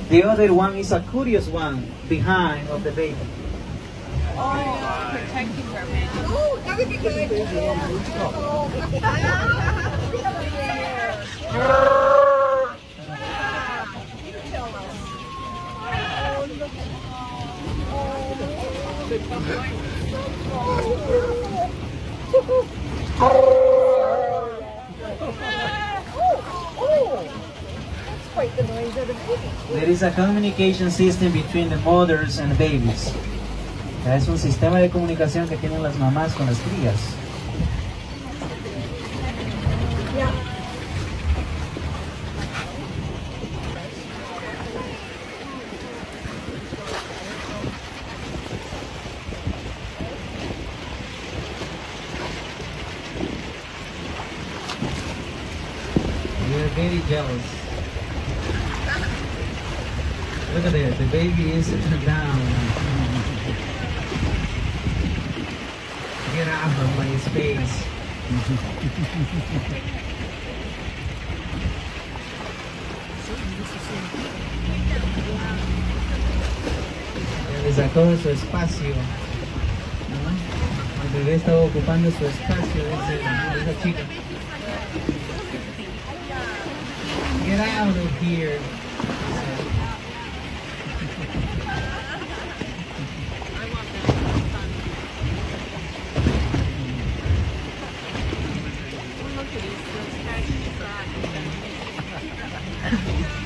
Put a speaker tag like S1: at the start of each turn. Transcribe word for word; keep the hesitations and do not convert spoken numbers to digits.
S1: The other one is a curious one behind of the baby.
S2: Oh, protecting her man. Oh, that would be good. Quite the noise of the baby.
S1: There is a communication system between the mothers and the babies. Es un sistema de comunicación que tienen las mamás con las crías.
S2: Yeah.
S1: They're very jealous. Look at that, the baby is down. Get out of my space. Ya le sacó su espacio. ¿No? El bebé estaba ocupando su espacio de, ese, de esa chica. Get out of here.
S2: Look at these.